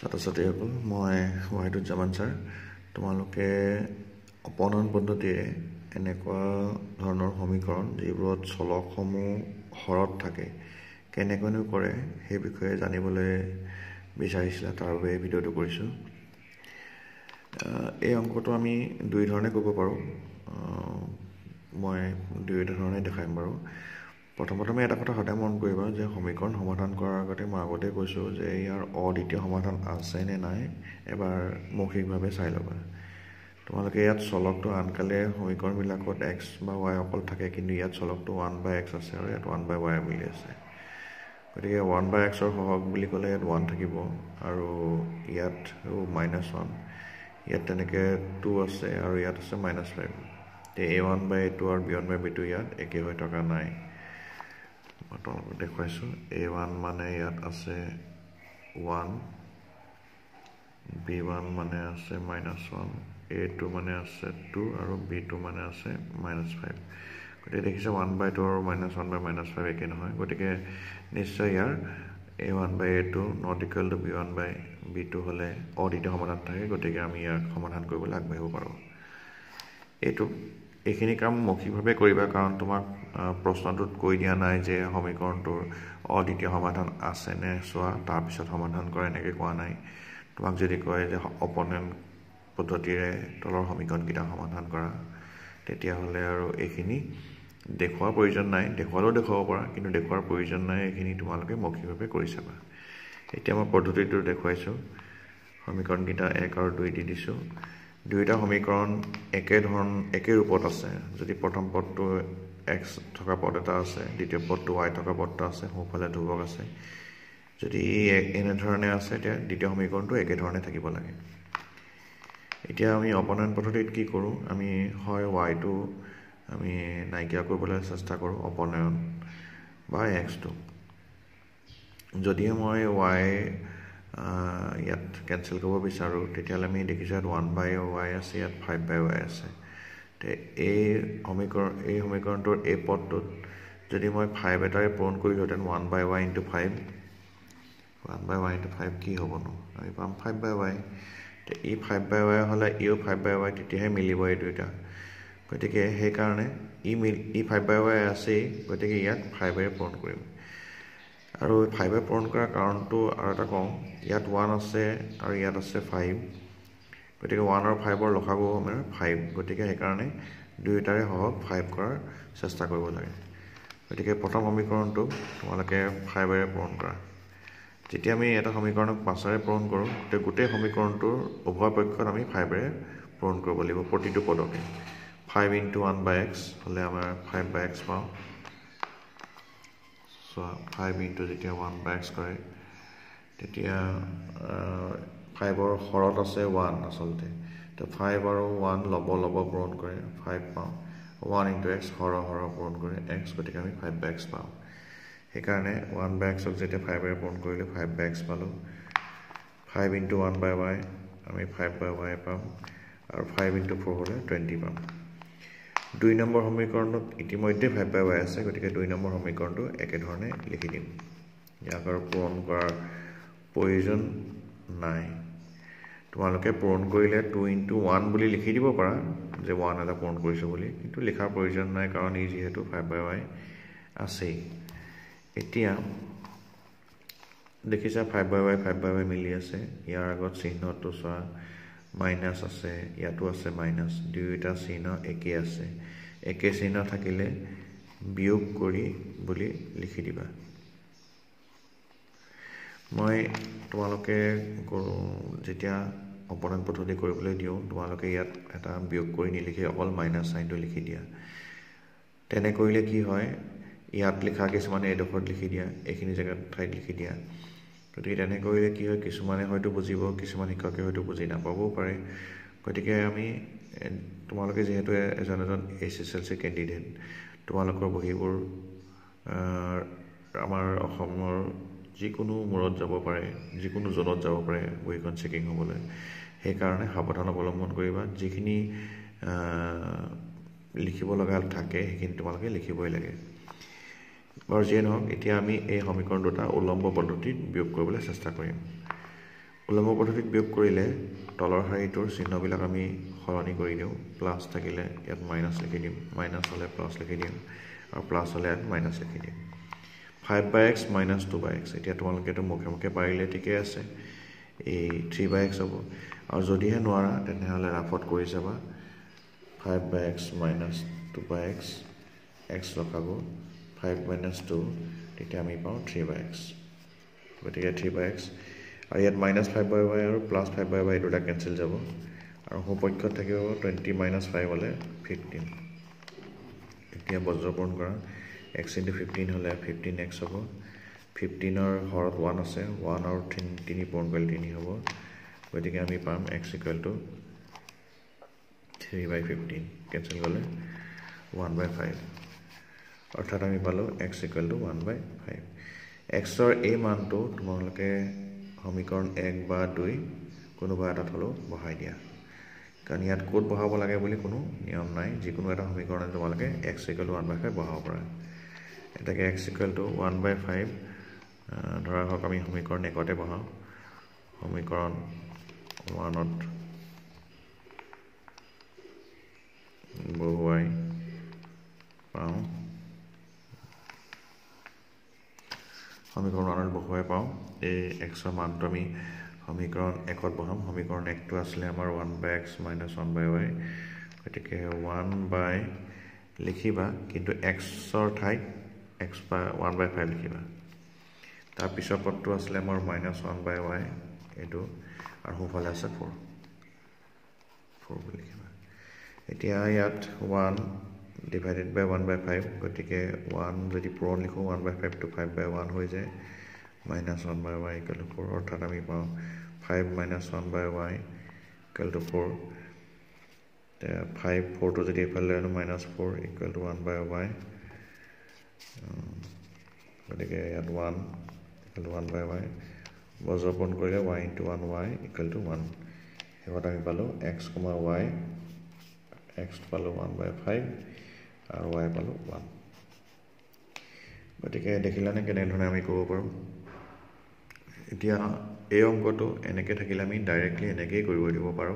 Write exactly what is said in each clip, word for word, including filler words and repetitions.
ছাত্ৰ-ছাত্ৰীসকল মই ৱাহিদুজ্জামান ছাৰ তোমালোকে অপনয়ন পদ্ধতিৰে এনেকুৱা ধৰণৰ সমীকৰণ যিবোৰত চলকসমূহ হৰত থাকে কেনেকৈনো কৰে সেই বিষয়ে জানিবলৈ বিচাৰিছিলা তাৰ বাবে এই ভিডিঅ'টো কৰিছোঁ। এই অংকটো আমি দুই ধৰণে কৰিব পাৰোঁ। মই দুই ধৰণে দেখাম বাৰু। প্ৰথম প্ৰথমে এটা কথা সদায় মন কৰিবা যে সমীকৰণ সমাধান কৰাৰ আগতে মই আগতে কৈছোঁ যে ইয়াৰ অদ্বিতীয় সমাধান আছে নে নাই এবাৰ মৌখিকভাৱে চাই ল'বা। তোমালোকে ইয়াত চলকটো আনকালে সমীকৰণবিলাকত এক্স বা ৱাই অকল থাকে, কিন্তু ইয়াত চলকটো ওৱান বাই এক্স আছে আৰু ইয়াত ওৱান বাই ৱাই বুলি আছে। গতিকে ওৱান বাই এক্সৰ সহগ বুলি ক'লে ইয়াত ওৱান থাকিব আৰু ইয়াত মাইনাছ ওৱান, ইয়াত তেনেকৈ টু আছে আৰু ইয়াত আছে মাইনাছ ফাইভ। এতিয়া a one by a two আৰু b one by b two ইয়াত একে হৈ থকা নাই। মই তোমালোকক দেখুৱাইছোঁ। এ ওৱান মানে ইয়াত আছে ওৱান, বি ওৱান মানে আছে মাইনাছ ওৱান, এ টু মানে আছে টু আৰু বি টু মানে আছে মাইনাছ ফাইভ। গতিকে দেখিছে ওৱান বাই টু আৰু minus one by minus five একে নহয়। গতিকে নিশ্চয় ইয়াৰ a one by a two not equal to b one by b two হ'লে অদ্বিতীয় সমাধান থাকে। গতিকে আমি ইয়াক সমাধান কৰিবলৈ আগবাঢ়িব পাৰোঁ। এইটো এইখিনি কাম মৌখিকভাৱে কৰিবা, কাৰণ তোমাক প্ৰশ্নটোত কৈ দিয়া নাই যে সমীকৰণটোৰ অদ্বিতীয় সমাধান আছেনে চোৱা তাৰপিছত সমাধান কৰা, এনেকৈ কোৱা নাই। তোমাক যদি কয় যে অপনয়ন পদ্ধতিৰে তলৰ সমীকৰণকেইটা সমাধান কৰা, তেতিয়াহ'লে আৰু এইখিনি দেখুওৱাৰ প্ৰয়োজন নাই। দেখুৱালেও দেখুৱাব পাৰা, কিন্তু দেখুওৱাৰ প্ৰয়োজন নাই। এইখিনি তোমালোকে মৌখিকভাৱে কৰি চাবা। এতিয়া মই পদ্ধতিটো দেখুৱাইছোঁ। সমীকৰণকেইটা এক আৰু দুই দি দিছোঁ। দুয়োটা সমীকৰণ একে ধৰণ একে ৰূপত আছে। যদি প্ৰথম পদটো এক্স থকা পদ এটা আছে, দ্বিতীয় পদটো ৱাই থকা পদ এটা আছে, সোঁফালে ধ্ৰুৱক আছে। যদি ই এনেধৰণে আছে, তেতিয়া দ্বিতীয় সমীকৰণটো একেধৰণে থাকিব লাগে। এতিয়া আমি অপনয়ন পদ্ধতিত কি কৰোঁ, আমি হয় ৱাইটো আমি নাইকিয়া কৰিবলৈ চেষ্টা কৰোঁ, অপনয়ন বা এক্সটো। যদিহে মই ৱাই ইয়াত কেঞ্চেল কৰিব বিচাৰোঁ, তেতিয়াহ'লে আমি দেখিছোঁ ইয়াত ওৱান বাই ৱাই আছে, ইয়াত ফাইভ বাই ৱাই আছে। এই সমীকৰণ এই সমীকৰণটোৰ এই পদটোত যদি মই ফাইভ এটাৰে পূৰণ কৰিলোহেঁতেন, one by y into five, one by y into five কি হ'বনো, আমি পাম ফাইভ বাই ৱাই। ই ফাইভ বাই ৱাই হ'লে ইও ফাইভ বাই ৱাই, তেতিয়াহে মিলিব এই দুয়োটা। গতিকে সেইকাৰণে ই মিল ই ফাইভ বাই ৱাই আছেই, গতিকে ইয়াত ফাইভেৰে পূৰণ কৰিম। আৰু ফাইভে পূৰণ কৰাৰ কাৰণটো আৰু এটা কওঁ, ইয়াত ওৱান আছে আৰু ইয়াত আছে ফাইভ। গতিকে ওৱান আৰু ফাইভৰ লসাগু মানে ফাইভ। গতিকে সেইকাৰণে দুয়োটাৰে সহগ ফাইভ কৰাৰ চেষ্টা কৰিব লাগে। গতিকে প্ৰথম সমীকৰণটো তোমালোকে ফাইভেৰে পূৰণ কৰা। যেতিয়া আমি এটা সমীকৰণক পাঁচেৰে পূৰণ কৰোঁ, তেতিয়া গোটেই সমীকৰণটোৰ উভয় পক্ষত আমি ফাইভেৰে পূৰণ কৰিব লাগিব, প্ৰতিটো পদকে। Five into one by x হ'লে আমাৰ ফাইভ বাই এক্স পাওঁ। চোৱা, ফাইভ ইণ্টু যেতিয়া ওৱান বাই এক্স কৰে, তেতিয়া ফাইভৰ হৰত আছে ওৱান আচলতে। তো ফাইভ আৰু ওৱান ল'ব ল'ব পূৰণ কৰে, ফাইভ পাওঁ। ওৱান ইণ্টু এক্স হৰ হৰ পূৰণ কৰে এক্স, গতিকে আমি ফাইভ বাই এক্স পাওঁ। সেইকাৰণে ওৱান বাই এক্সক যেতিয়া ফাইভেৰে পূৰণ কৰিলোঁ, ফাইভ বাই এক্স পালোঁ। Five into one by y আমি ফাইভ বাই ৱাই পাম, আৰু ফাইভ ইণ্টু ফ'ৰ হ'লে টুৱেণ্টি পাম। দুই নম্বৰ সমীকৰণত ইতিমধ্যে ফাইভ বাই ৱাই আছে, গতিকে দুই নম্বৰ সমীকৰণটো একেধৰণে লিখি দিম। ইয়াক আৰু পূৰণ কৰাৰ প্ৰয়োজন নাই। তোমালোকে পূৰণ কৰিলে টু ইণ্টু ওৱান বুলি লিখি দিব পাৰা, যে ওৱান এটা পূৰণ কৰিছোঁ বুলি, কিন্তু লিখাৰ প্ৰয়োজন নাই, কাৰণ ই যিহেতু ফাইভ বাই ৱাই আছেই। এতিয়া দেখিছা five by y five by y মিলি আছে। ইয়াৰ আগত চিহ্নটো চোৱা, মাইনাছ আছে, ইয়াতো আছে মাইনাছ, দুয়োটা চিহ্ন একে আছে। একে চিহ্ন থাকিলে বিয়োগ কৰি বুলি লিখি দিবা। মই তোমালোকে যেতিয়া অপনয়ন পদ্ধতি কৰিবলৈ দিওঁ, তোমালোকে ইয়াত এটা বিয়োগ কৰি নিলিখি অকল মাইনাছ চাইনটো লিখি দিয়া। তেনে কৰিলে কি হয়, ইয়াত লিখা কিছুমানে এইডোখৰত লিখি দিয়া, এইখিনি জেগাত ঠাইত লিখি দিয়া। গতিকে তেনে কৰিলে কি হয়, কিছুমানে হয়তো বুজিব, কিছুমান শিক্ষকে হয়তো বুজি নাপাবও পাৰে। গতিকে আমি তোমালোকে যিহেতু এজন এজন H S L C candidate, তোমালোকৰ বহীবোৰ আমাৰ অসমৰ যিকোনো মূৰত যাব পাৰে, যিকোনো জোনত যাব পাৰে বহীখন চেকিং হ'বলৈ। সেইকাৰণে সাৱধান অৱলম্বন কৰিবা। যিখিনি লিখিব লগা থাকে সেইখিনি তোমালোকে লিখিবই লাগে। বাৰু যিয়ে নহওক, এতিয়া আমি এই সমীকৰণ দুটা উলম্ব পদ্ধতিত বিয়োগ কৰিবলৈ চেষ্টা কৰিম। উলম্ব পদ্ধতিত বিয়োগ কৰিলে তলৰ শাৰীটোৰ চিহ্নবিলাক আমি সলনি কৰি দিওঁ প্লাছ থাকিলে ইয়াত মাইনাছ লিখি দিম মাইনাছ হ'লে প্লাছ লিখি দিম আৰু প্লাছ হ'লে ইয়াত মাইনাছ লিখি দিম five by x minus two by x এতিয়া তোমালোকেতো মুখে মুখে পাৰিলে ঠিকে আছে এই থ্ৰী বাই এক্স হ'ব আৰু যদিহে নোৱাৰা তেনেহ'লে ৰাফত কৰি চাবা five by x minus two by x x লগাব ফাইভ মাইনাছ টু তেতিয়া আমি পাওঁ থ্ৰী বাই এক্স গতিকে থ্ৰী বাই এক্স আৰু ইয়াত মাইনাছ ফাইভ বাই ৱাই আৰু প্লাছ ফাইভ বাই ৱাই দুটা কেঞ্চেল যাব আৰু সোঁপক্ষত থাকিব টুৱেণ্টি মাইনাছ ফাইভ হ'লে ফিফটিন এতিয়া বজ্ৰপূৰণ কৰা এক্স ইণ্টু ফিফটিন হ'লে ফিফটিন এক্স হ'ব ফিফটিনৰ হৰত ওৱান আছে ওৱান আৰু তিনি পূৰণ কৰিলে তিনি হ'ব গতিকে আমি পাম x equal to three by fifteen cancel গ'লে ওৱান বাই ফাইভ অৰ্থাৎ আমি পালোঁ x equal to one by five এক্সৰ এই মানটো তোমালোকে সমীকৰণ এক বা দুই কোনোবা এটাত হ'লেও বহাই দিয়া কাৰণ ইয়াত ক'ত বহাব লাগে বুলি কোনো নিয়ম নাই যিকোনো এটা সমীকৰণত তোমালোকে x equal to one by five বহাব পাৰা এটাকে x equal to one by five ধৰা হওক আমি সমীকৰণ একতে বহাওঁ সমীকৰণ ওৱানত বহুৱাই পাওঁ সমীকৰণ ওৱানত বহুৱাই পাওঁ এই এক্সৰ মানটো আমি সমীকৰণ একত বহাম সমীকৰণ একটো আছিলে আমাৰ one by x minus one by y গতিকে ওৱান বাই লিখিবা কিন্তু এক্সৰ ঠাইত x by one by five লিখিবা তাৰ পিছৰ পদটো আছিলে আমাৰ মাইনাছ ওৱান বাই ৱাই এইটো আৰু সোঁফালে আছে ফ'ৰ ফ'ৰ বুলি লিখিবা এতিয়া ইয়াত one divided by one by five গতিকে ওৱান যদি পূৰণ লিখোঁ one by five to five by one হৈ যায় minus one by y equal to four অৰ্থাৎ আমি পাওঁ five minus one by y equal to four এতিয়া ফাইভ ফ'ৰটো যদি এইফালে লৈ আনো minus four equal to one by y গতিকে ইয়াত one equal to one by y বজ্ৰপূৰণ কৰিলে y into one Y equal to one শেষত আমি পালোঁ এক্স কমা ৱাই এক্স পালোঁ ওৱান বাই ফাইভ আৰু ৱাই পালোঁ ওৱান গতিকে দেখিলানে কেনেধৰণে আমি ক'ব পাৰোঁ এতিয়া এই অংকটো এনেকৈ থাকিলে আমি ডাইৰেক্টলি এনেকৈয়ে কৰিব দিব পাৰোঁ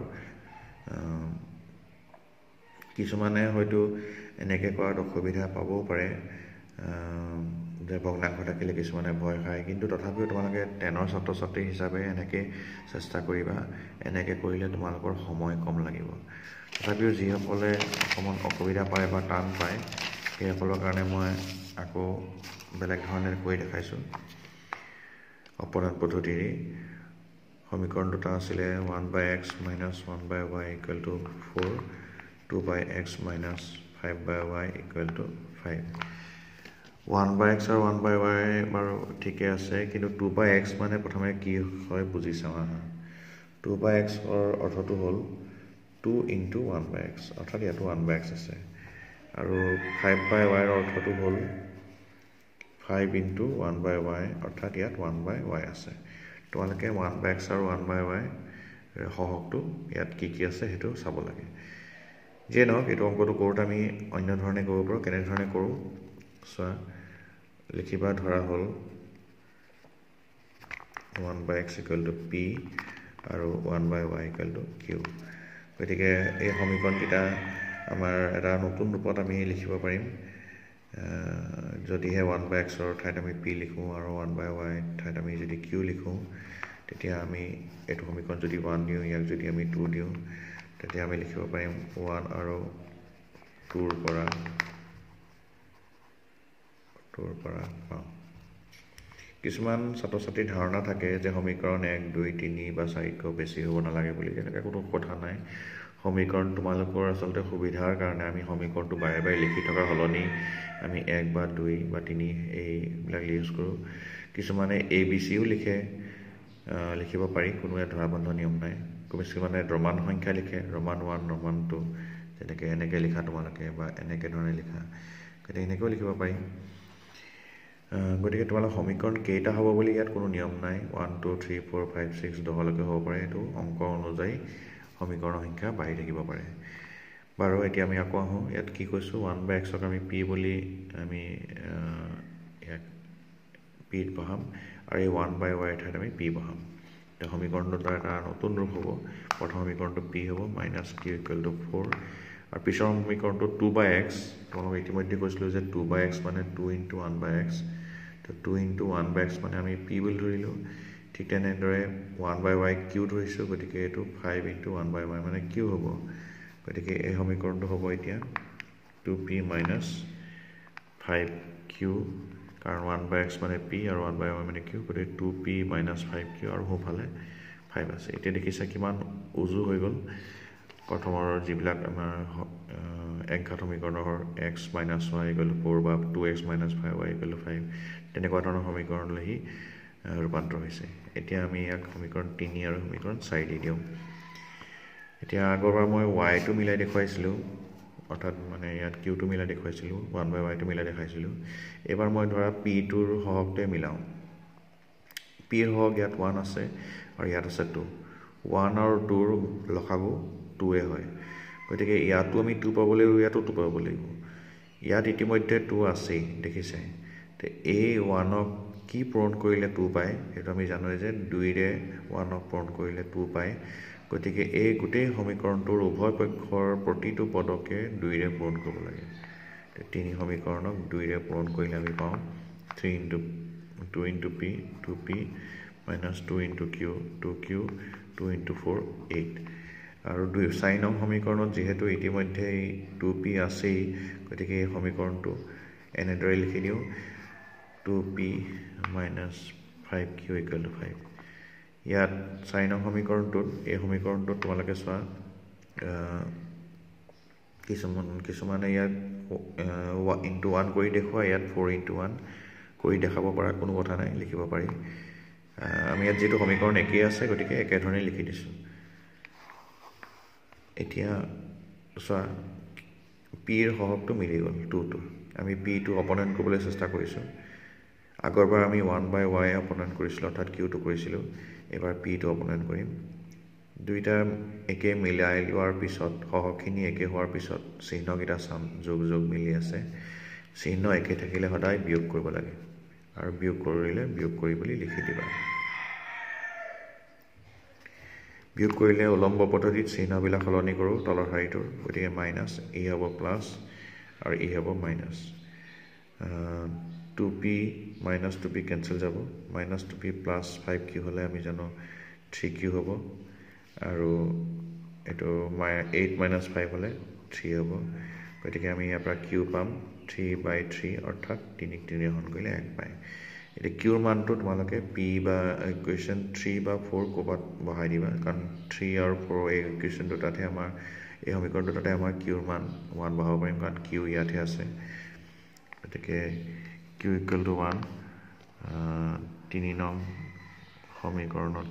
কিছুমানে হয়তো এনেকৈ কৰাত অসুবিধা পাবও পাৰে যে ভগ্নাংশ থাকিলে কিছুমানে ভয় খায় কিন্তু তথাপিও তোমালোকে টেনৰ ছাত্ৰ ছাত্ৰী হিচাপে এনেকৈ চেষ্টা কৰিবা এনেকৈ কৰিলে তোমালোকৰ সময় কম লাগিব তথাপিও যিসকলে অকণমান অসুবিধা পায় বা টান পায় সেইসকলৰ কাৰণে মই আকৌ বেলেগ ধৰণে কৈ দেখাইছোঁ অপৰাধ পদ্ধতিৰে সমীকৰণ দুটা আছিলে one by x minus one by y equal to four two by x minus five by y equal to five one by x আৰু ওৱান বাই ৱাই বাৰু ঠিকে আছে কিন্তু টু বাই এক্স মানে প্ৰথমে কি হয় বুজি চাওঁ আহা টু বাই এক্সৰ অৰ্থটো হ'ল two into one by x অৰ্থাৎ ইয়াতো ওৱান বাই এক্স আছে আৰু ফাইভ বাই ৱাইৰ অৰ্থটো হ'ল five into one by y অৰ্থাৎ ইয়াত ওৱান বাই ৱাই আছে তোমালোকে ওৱান বাই এক্স আৰু ওৱান বাই ৱাই সহগটো ইয়াত কি কি আছে সেইটো চাব লাগে যিয়ে নহওক এইটো অংকটো কৰোঁতে আমি অন্য ধৰণে কৰিব পাৰোঁ কেনেধৰণে কৰোঁ চোৱা লিখিবা ধৰা হ'ল one by x equal to p আৰু one by y equal to q গতিকে এই সমীকৰণকেইটা আমাৰ এটা নতুন ৰূপত আমি লিখিব পাৰিম যদিহে ওৱান বাই এক্সৰ ঠাইত আমি পি লিখোঁ আৰু ওৱান বাই ৱাই ঠাইত আমি যদি কিউ লিখোঁ তেতিয়া আমি এইটো সমীকৰণ যদি ওৱান দিওঁ ইয়াক যদি আমি টু দিওঁ তেতিয়া আমি লিখিব পাৰিম ওৱান আৰু টুৰ পৰা টুৰ পৰা পাওঁ কিছুমান ছাত্ৰ ছাত্ৰীৰ ধাৰণা থাকে যে সমীকৰণ এক দুই তিনি বা চাৰিতকৈ বেছি হ'ব নালাগে বুলি তেনেকৈ কোনো কথা নাই সমীকৰণ তোমালোকৰ আচলতে সুবিধাৰ কাৰণে আমি সমীকৰণটো বাৰে বাৰে লিখি থকাৰ সলনি আমি এক বা দুই বা তিনি এইবিলাক ইউজ কৰোঁ কিছুমানে এ বি চিও লিখে লিখিব পাৰি কোনো ধৰাবন্ধ নিয়ম নাই কিছুমানে ৰোমান সংখ্যা লিখে ৰোমান ওৱান ৰোমান টু তেনেকৈ এনেকৈ লিখা তোমালোকে বা এনেকৈ ধৰণে লিখা গতিকে এনেকৈও লিখিব পাৰি গতিকে তোমালোকৰ সমীকৰণ কেইটা হ'ব বুলি ইয়াত কোনো নিয়ম নাই one two three four five six দহলৈকে হ'ব পাৰে এইটো অংক অনুযায়ী সমীকৰণৰ সংখ্যা বাঢ়ি থাকিব পাৰে বাৰু এতিয়া আমি আকৌ আহোঁ ইয়াত কি কৈছোঁ ওৱান বাই এক্সক আমি পি বুলি আমি ইয়াক পিত বহাম আৰু এই ওৱান বাই ৱাই ঠাইত আমি পি বহাম এতিয়া সমীকৰণটো তাৰ এটা নতুন ৰূপ হ'ব প্ৰথম সমীকৰণটো p হ'ব minus q equal to four আৰু পিছৰ সমীকৰণটো two by x তোমালোক ইতিমধ্যে কৈছিলোঁ যে two by x মানে two into one by x তো two into one by x মানে আমি p বুলি ধৰিলোঁ ঠিক তেনেদৰে one by y q ধৰিছোঁ গতিকে এইটো five into one by y মানে q হ'ব গতিকে এই সমীকৰণটো হ'ব এতিয়া two p minus five q কাৰণ one by x মানে p আৰু one by y মানে q গতিকে two p minus five q আৰু সোঁফালে five আছে এতিয়া দেখিছা কিমান উজু হৈ গ'ল প্ৰথমৰ যিবিলাক আমাৰ একঘাত সমীকৰণৰ x minus y equal to four বা two x minus five y equal to five তেনেকুৱা ধৰণৰ সমীকৰণলৈ হি ৰূপান্তৰ হৈছে এতিয়া আমি ইয়াক সমীকৰণ তিনি আৰু সমীকৰণ চাৰি দি দিওঁ এতিয়া আগৰবাৰ মই y টো মিলাই দেখুৱাইছিলোঁ অৰ্থাৎ মানে ইয়াত q টো মিলাই দেখুৱাইছিলোঁ one by y টো মিলাই দেখাইছিলোঁ এবাৰ মই ধৰা p টোৰ সহগতে মিলাওঁ p ৰ সহগ ইয়াত one আছে আৰু ইয়াত আছে two one আৰু two ৰ লসাগু two এ হয় গতিকে ইয়াতো আমি two পাব লাগিব ইয়াতো two পাব লাগিব ইয়াত ইতিমধ্যে two আছে দেখিছে তে এই one ক কি পূৰণ কৰিলে two পায় সেইটো আমি জানো যে two ৰে one ক পূৰণ কৰিলে two পায় গতিকে এই গোটেই সমীকৰণটোৰ উভয় পক্ষৰ প্ৰতিটো পদকে two ৰে পূৰণ কৰিব লাগে তে তিনি সমীকৰণক two ৰে পূৰণ কৰিলে আমি পাওঁ three into two into p two p minus two into q two q two into four eight আৰু দুই চাৰি নং সমীকৰণত যেহেতু ইতিমধ্যে two p আছে গতিকে এই সমীকৰণটো এনেদৰে লিখি দিওঁ two p minus five q equal to five ইয়াত চাৰি নং সমীকৰণটোত এই সমীকৰণটোত তোমালোকে চোৱা কিছুমান কিছুমানে ইয়াত into one কৰি দেখুৱা ইয়াত four into one কৰি দেখাব পৰা কোনো কথা নাই লিখিব পাৰি আমি ইয়াত যেটো সমীকৰণ একেই আছে গতিকে একে ধৰণে লিখি দিছো এতিয়া চোৱা p ৰ সহগটো মিলি গ'ল two টো আমি p টো অপোনেন্ট কৰিবলৈ চেষ্টা কৰিছো আগৰবাৰ আমি one by y অপোনেন্ট কৰিছিলো অৰ্থাৎ q টো কৰিছিলো এবাৰ p টো অপোনেন্ট কৰিম দুইটা একে মিলাই লোৱাৰ পিছত সহগখিনি একে হোৱাৰ পিছত চিহ্নকিটা চাম যোগ যোগ মিলি আছে চিহ্ন একে থাকিলে সদায় বিয়োগ কৰিব লাগে আৰু বিয়োগ কৰিলে বিয়োগ কৰি বুলি লিখি দিবা বিয়োগ কৰিলে উলম্ব পদ্ধতিত চিহ্নবিলাক সলনি কৰো তলৰ শাৰীটোৰ গতিকে মাইনাস ই হ'ব প্লাস আৰু ই হ'ব minus two p minus two p cancel যাব minus two p plus five q হলে আমি জানো three q হ'ব আৰু এটো eight minus five হলে three হ'ব গতিকে আমি ইয়াৰ পৰা q পাম three by three অৰ্থাৎ তিনি তিনি হৰণ কৰিলে এক পায় এটা q ৰ মানটো তোমালোকে p বা ইকুৱেশ্যন three বা four কোবাত বহাই দিবা কাৰণ three আৰু four এই ইকুৱেশ্যনটো তাতে আমাৰ এই সমীকৰণটো তাতে আমাৰ q ৰ মান one বহাব পাৰিম কাৰণ q ইয়াতে আছে গতিকে q equal to one তিনি নং সমীকৰণত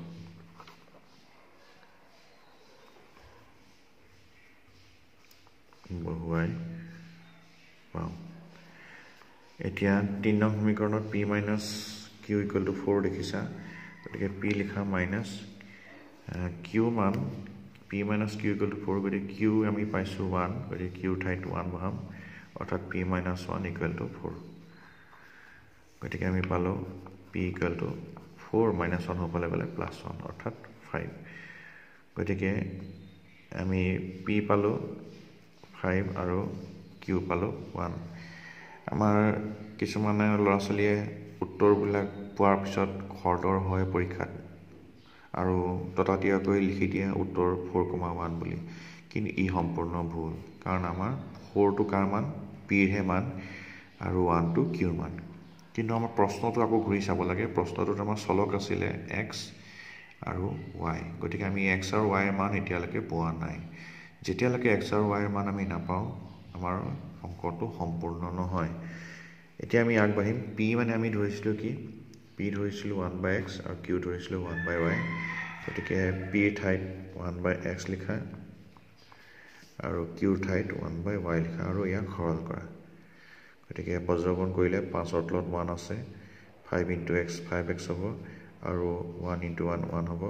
বহুৱাই পাওঁ এতিয়া তিনি নং সমীকৰণত p minus q equal to four দেখিছা গতিকে p লিখা minus q মান p minus q equal to four গতিকে q আমি পাইছো one গতিকে q ঠাইত one বহাম অৰ্থাৎ p minus one equal to four গতিকে আমি পালো p equal to four minus one হ'বলৈ গলে plus one অৰ্থাৎ five গতিকে আমি p পালো five আৰু q পালো one আমাৰ কিছুমানে লৰাছলিয়ে উত্তৰবিলাক পোৱাৰ পিছত খৰদৰ হয় পৰীক্ষাত আৰু ততাতীয়াকৈ লিখি দিয়া উত্তৰ four comma one বুলি কিন্তু ই সম্পূৰ্ণ ভুল কাৰণ আমাৰ four টো কাৰ মান p ৰ মান আৰু one টো q ৰ মান কিন্তু আমাৰ প্ৰশ্নটো আকৌ ঘূৰি চাব লাগে প্ৰশ্নটোত আমাৰ চলক আছিল x আৰু y গতিকে আমি x আৰু y ৰ মান এতিয়ালৈকে পোৱা নাই যেতিয়ালৈকে x আৰু y ৰ মান আমি নাপাও আমাৰ অংকটো সম্পূৰ্ণ নহয় এতিয়া আমি আগবাঢ়িম p মানে আমি ধৰিছিলো কি p ধৰিছিলো one by x আৰু q ধৰিছিলো one by y গতিকে p ঠাইত one by x লিখা আৰু q ঠাইত one by y লিখা আৰু ইয়াক সৰল কৰা গতিকে বজ্ৰগণ কৰিলে five ৰ তলত one আছে five into x five x হ'ব আৰু one into one one হ'ব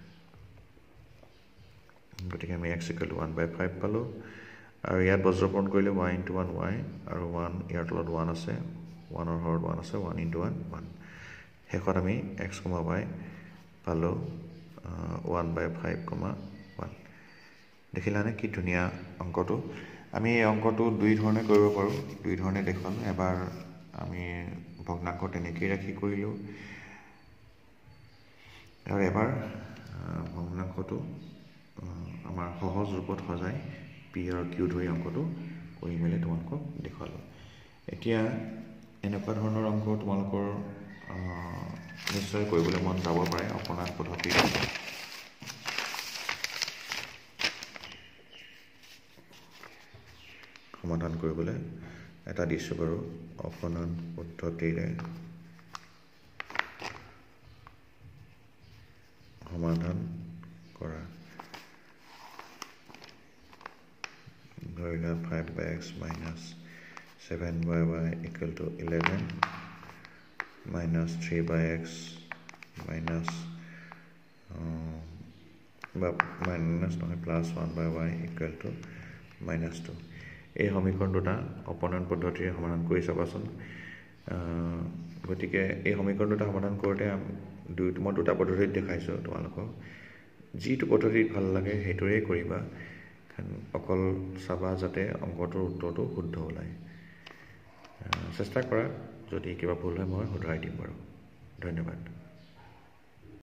গতিকে আমি x equal to one by five পালো আৰু ইয়াত বজ্ৰগণ কৰিলে y into one y আৰু one ইয়াৰ তলত one আছে one ৰ হৰত one আছে one into one one শেষত আমি x, y পালো one by five comma one দেখিলানে কি ধুনীয়া অংকটো আমি এই অংকটো দুই ধৰণে কৰিব পাৰোঁ দুই ধৰণে দেখুৱালোঁ এবাৰ আমি ভগ্নাংক তেনেকেই ৰাখি কৰিলোঁ আৰু এবাৰ ভগ্নাংকটো আমাৰ সহজ ৰূপত সজাই পি আৰু কিউ ধৰি অংকটো কৰি মেলি তোমালোকক দেখুৱালোঁ এতিয়া এনেকুৱা ধৰণৰ অংক তোমালোকৰ নিশ্চয় কৰিবলৈ মন যাব পাৰে অপূৰ্ণাংক পদ্ধতিত সমাধান কৰিবলৈ এটা দিছোঁ বাৰু অপূৰ্ণাংক পদ্ধতিৰে সমাধান কৰা ধৰি লোৱা five by x minus seven by y equal to eleven minus three by x minus বা মাইনাছ নহয় plus one by y equal to minus two এই সমীকৰণ দুটা অপূৰ্ণাংক পদ্ধতিৰে সমাধান কৰি চাবাচোন গতিকে এই সমীকৰণ দুটা সমাধান কৰোঁতে দুই মই দুটা পদ্ধতিত দেখাইছোঁ তোমালোকক যিটো পদ্ধতিত ভাল লাগে সেইটোৰে কৰিবা অকল চাবা যাতে অংকটোৰ উত্তৰটো শুদ্ধ ওলায় চেষ্টা কৰা যদি কিবা ভুল হয় মই শুধৰাই দিম বাৰু ধন্যবাদ